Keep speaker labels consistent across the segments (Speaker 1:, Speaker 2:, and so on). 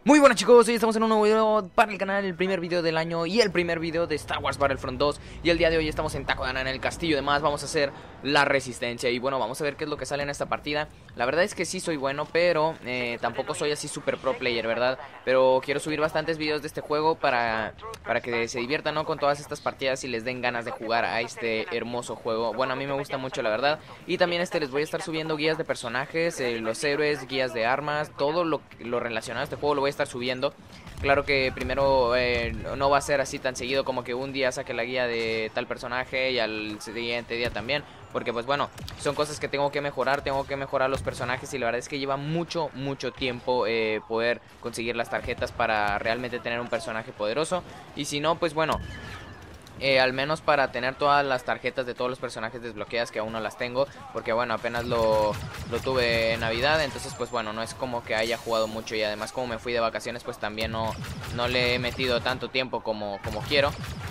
Speaker 1: Muy buenas chicos, hoy estamos en un nuevo video para el canal, el primer video del año y el primer video de Star Wars Battlefront 2. Y el día de hoy estamos en Takodana, en el castillo y demás, vamos a hacer la resistencia. Y bueno, vamos a ver qué es lo que sale en esta partida. La verdad es que sí soy bueno, pero tampoco soy así super pro player, ¿verdad? Pero quiero subir bastantes videos de este juego para que se diviertan, ¿no? Con todas estas partidas y les den ganas de jugar a este hermoso juego. Bueno, a mí me gusta mucho, la verdad. Y también les voy a estar subiendo guías de personajes, los héroes, guías de armas, todo lo relacionado a este juego lo voy a estar subiendo. Claro que primero no va a ser así tan seguido como que un día saque la guía de tal personaje y al siguiente día también, porque pues bueno, son cosas que tengo que mejorar los personajes y la verdad es que lleva mucho tiempo poder conseguir las tarjetas para realmente tener un personaje poderoso. Y si no, pues bueno, al menos para tener todas las tarjetas de todos los personajes desbloqueadas, que aún no las tengo, porque bueno, apenas lo tuve en Navidad, entonces pues bueno, no es como que haya jugado mucho y además como me fui de vacaciones pues también no le he metido tanto tiempo como quiero.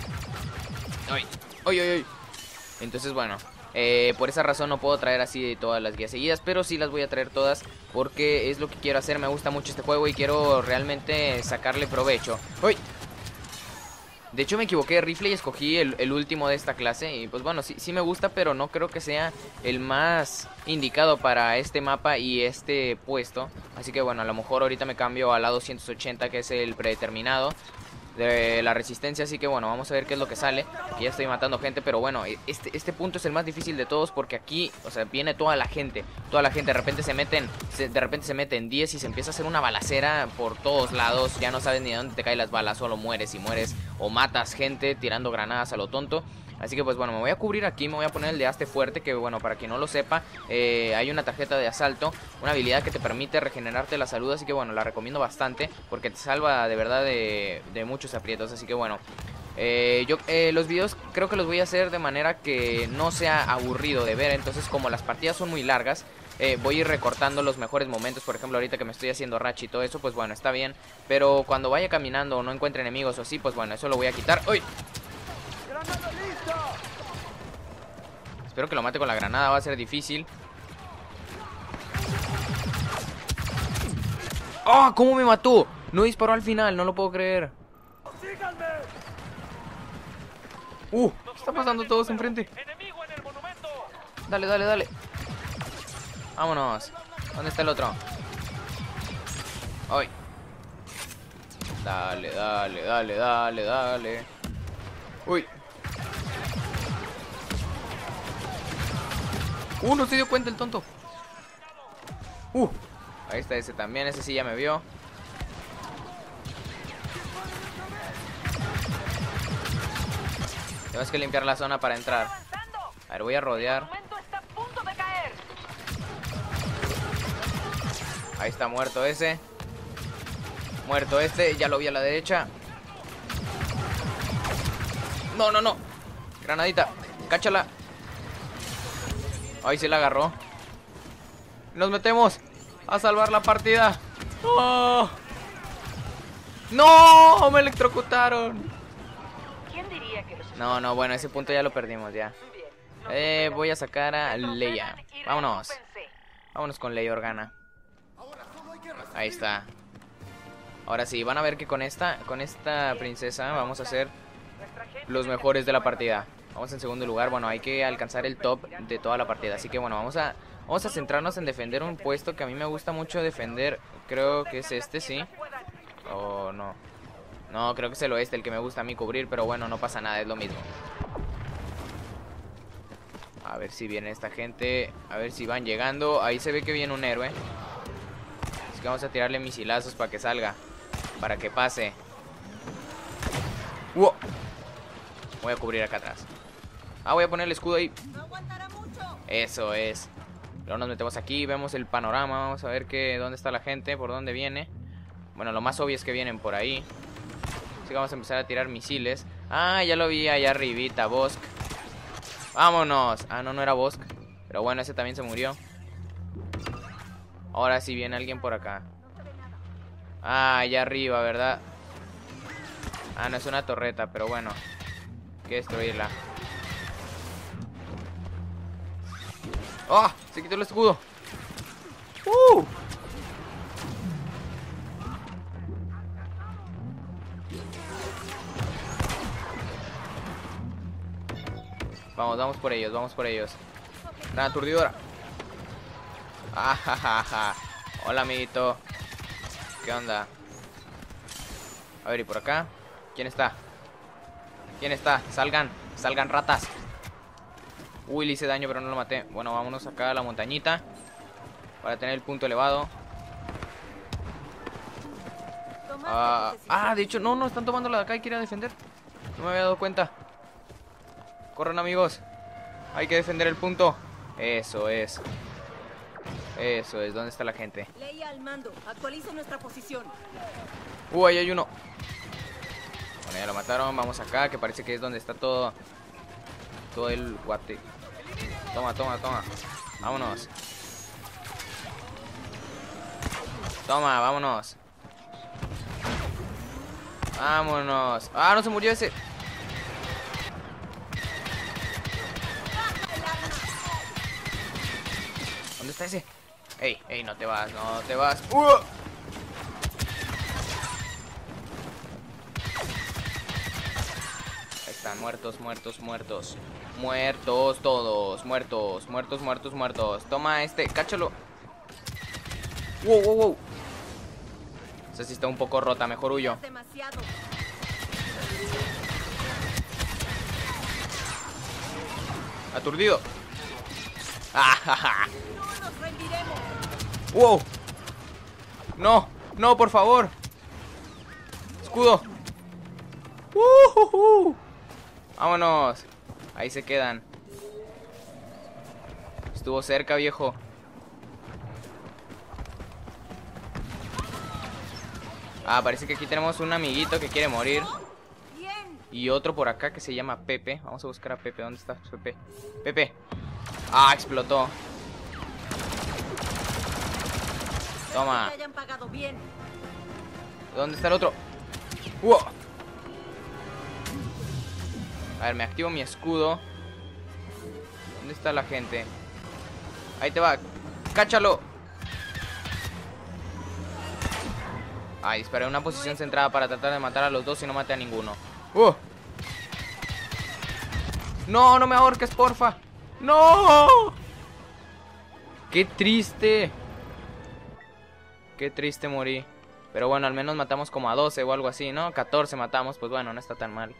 Speaker 1: ¡Ay! Entonces bueno, por esa razón no puedo traer así todas las guías seguidas, pero sí las voy a traer todas porque es lo que quiero hacer. Me gusta mucho este juego y quiero realmente sacarle provecho. ¡Ay! De hecho me equivoqué de rifle y escogí el último de esta clase. Y pues bueno, sí me gusta, pero no creo que sea el más indicado para este mapa y este puesto. Así que bueno, a lo mejor ahorita me cambio a la 280, que es el predeterminado de la resistencia. Así que bueno, vamos a ver qué es lo que sale. Aquí ya estoy matando gente, pero bueno, este punto es el más difícil de todos, porque aquí, o sea, viene toda la gente. De repente se meten 10 y se empieza a hacer una balacera por todos lados. Ya no sabes ni de dónde te caen las balas, solo mueres y mueres o matas gente tirando granadas a lo tonto. Así que pues bueno, me voy a cubrir aquí, me voy a poner el de Haste Fuerte, que bueno, para quien no lo sepa, hay una tarjeta de asalto, una habilidad que te permite regenerarte la salud, así que bueno, la recomiendo bastante, porque te salva de verdad de muchos aprietos. Así que bueno, los videos creo que los voy a hacer de manera que no sea aburrido de ver, entonces como las partidas son muy largas, voy a ir recortando los mejores momentos. Por ejemplo, ahorita que me estoy haciendo racha y todo eso, pues bueno, está bien, pero cuando vaya caminando o no encuentre enemigos o así, pues bueno, eso lo voy a quitar. ¡Uy! Espero que lo mate con la granada, va a ser difícil. ¡Ah! ¿Cómo me mató? No disparó al final, no lo puedo creer. ¿Qué está pasando todos enfrente? Dale. Vámonos. ¿Dónde está el otro? ¡Ay! Dale. ¡Uy! No se dio cuenta el tonto. Ahí está ese también, ese sí ya me vio. Tenemos que limpiar la zona para entrar. A ver, voy a rodear. Ahí está muerto ese. Muerto este, ya lo vi a la derecha. No. Granadita, cáchala. Ahí se la agarró. Nos metemos a salvar la partida. ¡Oh! ¡No! Me electrocutaron. No, bueno, ese punto ya lo perdimos ya. Voy a sacar a Leia. Vámonos con Leia Organa. Ahí está. Ahora sí, van a ver que con esta princesa vamos a ser los mejores de la partida. Vamos en segundo lugar. Bueno, hay que alcanzar el top de toda la partida. Así que bueno, vamos a centrarnos en defender un puesto que a mí me gusta mucho defender. Creo que es este, sí. Oh, no. No, creo que es el oeste el que me gusta a mí cubrir. Pero bueno, no pasa nada, es lo mismo. A ver si viene esta gente. A ver si van llegando. Ahí se ve que viene un héroe. Así que vamos a tirarle misilazos para que salga, para que pase. ¡Wow! Voy a cubrir acá atrás. Voy a poner el escudo ahí. Eso es. Luego nos metemos aquí, vemos el panorama. Vamos a ver dónde está la gente, por dónde viene. Bueno, lo más obvio es que vienen por ahí. Así que vamos a empezar a tirar misiles. Ya lo vi allá arribita, Bossk. Vámonos. No era Bossk. Pero bueno, ese también se murió. Ahora sí viene alguien por acá. Allá arriba, ¿verdad? No es una torreta, pero bueno, hay que destruirla. Se quitó el escudo. Vamos, vamos por ellos, vamos por ellos. Granada aturdidora. Ajajaja. Hola, amiguito. ¿Qué onda? A ver, ¿y por acá? ¿Quién está? ¿Quién está? Salgan, salgan ratas. Uy, le hice daño pero no lo maté. Bueno, vámonos acá a la montañita para tener el punto elevado. De hecho, no, están tomando la de acá. Hay que ir a defender. No me había dado cuenta. Corran, amigos. Hay que defender el punto. Eso es. Eso es. ¿Dónde está la gente?
Speaker 2: Leia al mando. Actualiza nuestra posición.
Speaker 1: Ahí hay uno. Bueno, ya lo mataron. Vamos acá, que parece que es donde está todo el guate. Toma, toma, toma. Vámonos. Toma, vámonos. Vámonos. No se murió ese. ¿Dónde está ese? Ey, no te vas, no te vas. Ahí están, muertos, muertos, muertos. Muertos todos, muertos, muertos, muertos, muertos. Toma cáchalo. Wow. Esa sí está un poco rota, mejor huyo. Aturdido.
Speaker 2: No nos rendiremos.
Speaker 1: Wow. No, por favor. Escudo. Vámonos. Ahí se quedan. Estuvo cerca, viejo. Parece que aquí tenemos un amiguito que quiere morir. Y otro por acá que se llama Pepe. Vamos a buscar a Pepe. ¿Dónde está Pepe? Pepe. Explotó. Toma. ¿Dónde está el otro? A ver, me activo mi escudo. ¿Dónde está la gente? Ahí te va. ¡Cáchalo! Disparé en una posición centrada para tratar de matar a los dos y no maté a ninguno. No me ahorques, porfa. ¡No! ¡Qué triste! Qué triste morí. Pero bueno, al menos matamos como a 12 o algo así, ¿no? 14 matamos, pues bueno, no está tan mal.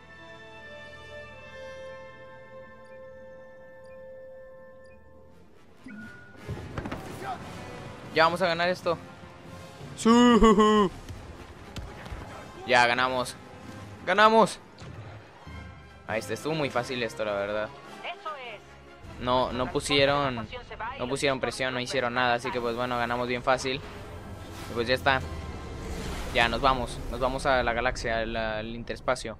Speaker 1: Ya vamos a ganar esto. Ya ganamos. ¡Ganamos! Estuvo muy fácil esto, la verdad. No pusieron presión, no hicieron nada, así que pues bueno, ganamos bien fácil. Y pues ya está. Ya nos vamos a la galaxia, al interespacio.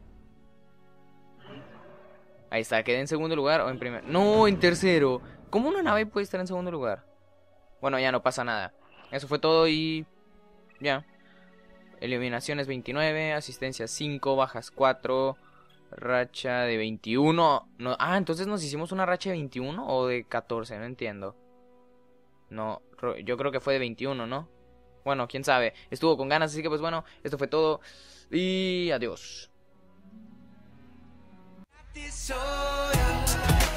Speaker 1: Ahí está, quedé en segundo lugar o en primer. No, en tercero. ¿Cómo una nave puede estar en segundo lugar? Bueno, ya no pasa nada. Eso fue todo y ya. Eliminaciones 29, asistencia 5, bajas 4, racha de 21. No, entonces nos hicimos una racha de 21 o de 14, no entiendo. No, yo creo que fue de 21, ¿no? Bueno, quién sabe. Estuvo con ganas, así que pues bueno, esto fue todo y adiós.